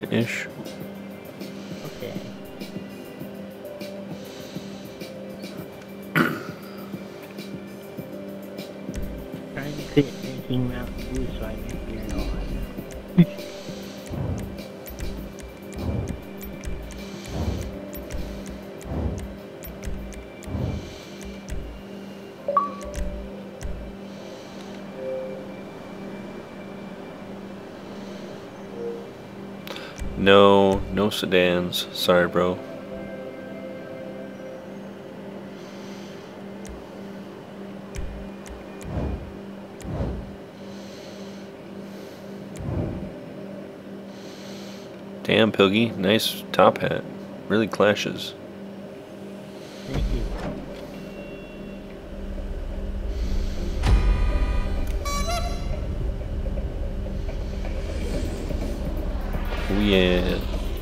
ish. Okay. Trying to quit drinking Mountain Dew so I can hear it all right now. No sedans. Sorry, bro. Damn, Pilgy. Nice top hat. Really clashes. Thank you. Oh yeah.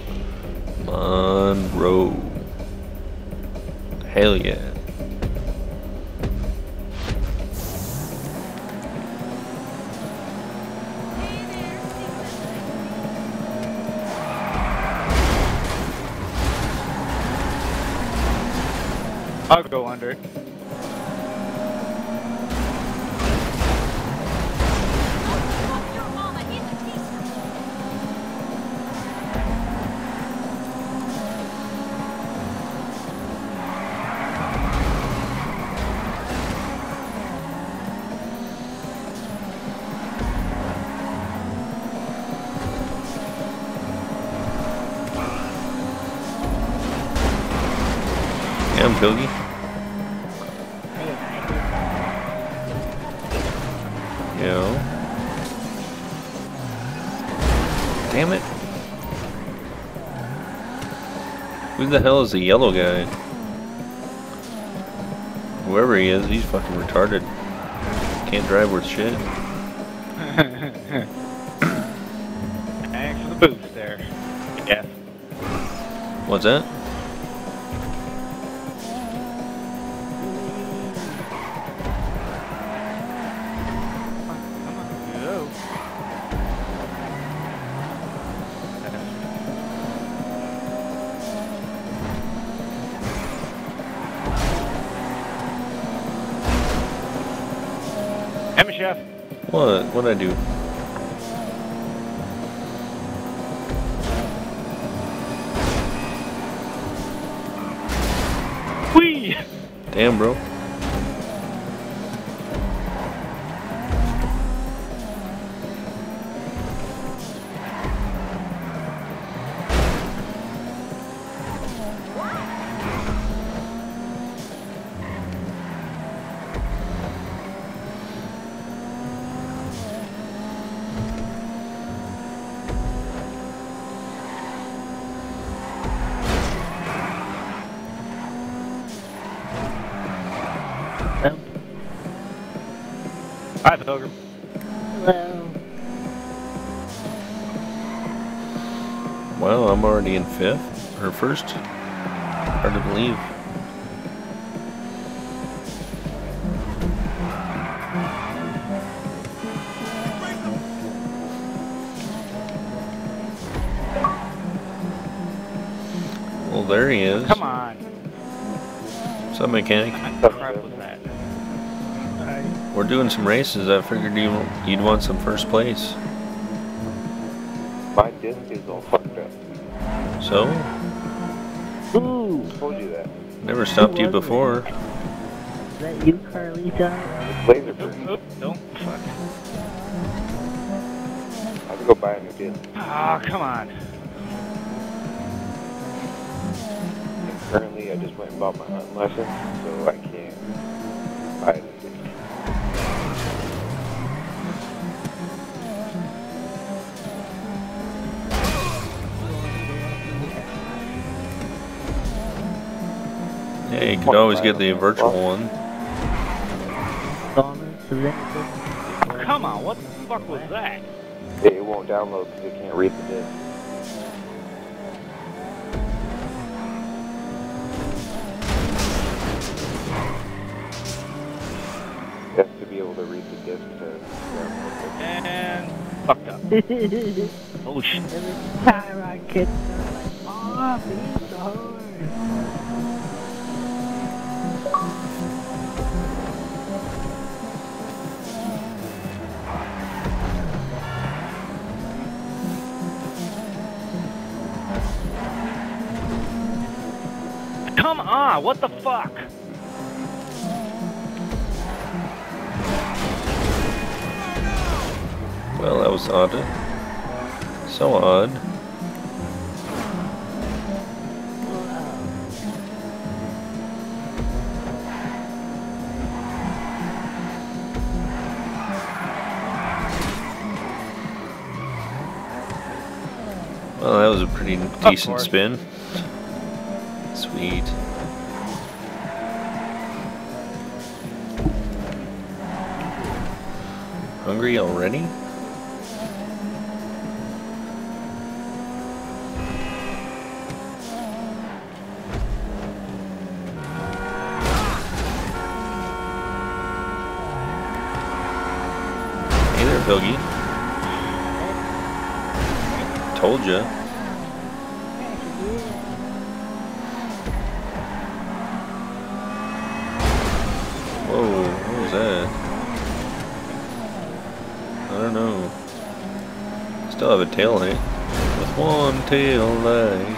Monroe. Hell yeah. I'll go under. Damn, Pilgy. Yo. Damn it. Who the hell is the yellow guy? Whoever he is, he's fucking retarded. Can't drive worth shit. Thanks for the boost there. Yeah. What's that? Emma Chef. What? What'd I do? Whee! Damn, bro. Hi, Pilgrim. Hello. Well, I'm already in fifth or first. Hard to believe. Well, there he is. Come on. What's up, mechanic? What crap was that? We're doing some races. I figured you'd want some first place. My disc is all fucked up. So? Ooh. Told you that. Never stopped you before. Is that you, Carlita? It's laser proof. Oops, don't. Fuck. I have to go buy a new disc. Oh, come on. And currently, I just went and bought my hunting license, so I can't buy a new disc. Yeah, you could always get the virtual one. Come on, what the fuck was that? It won't download because it can't read the disc. You have to be able to read the disc to download it. And fucked up. Oh shit. Every time I catching up. Oh, being so hard. Come on, what the fuck? Well, that was odd. So odd. Well, that was a pretty decent spin. Sweet. Hungry already? Hey there, Boogie. Told ya. Whoa, what was that? I don't know. Still have a tail light. With one tail light.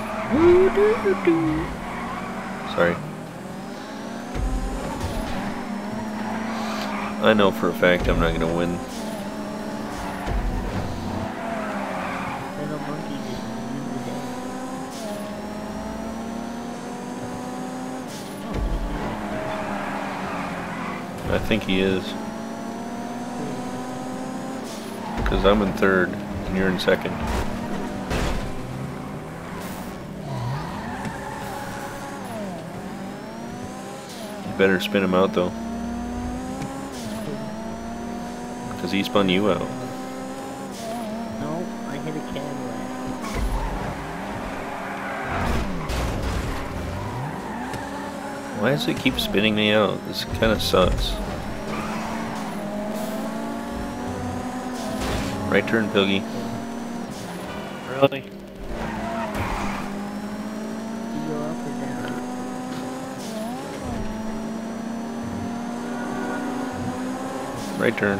Sorry. I know for a fact I'm not gonna win. Little monkey just ruined the day. I think he is. Because I'm in third and you're in second. You better spin him out though. Because he spun you out. No, I hit a Cadillac. Why does it keep spinning me out? This kind of sucks. Right turn, Pilgy. Really? You go up or down? Right turn.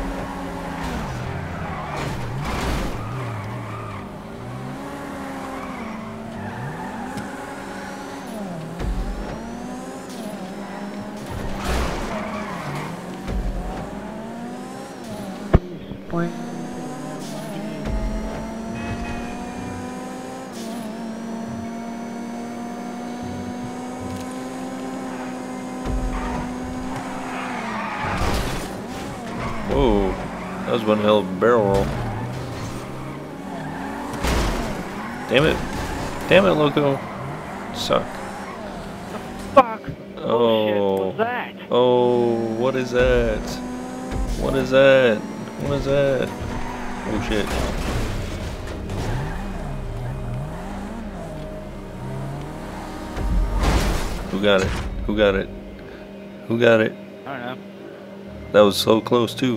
Point. Whoa, that was one hell of a barrel roll. Damn it. Damn it, Loco. Suck. Fuck! Oh. What's that? Oh, what is that? What is that? What is that? Oh shit. Who got it? Who got it? Who got it? I don't know. That was so close too.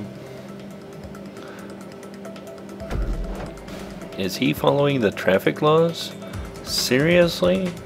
Is he following the traffic laws? Seriously?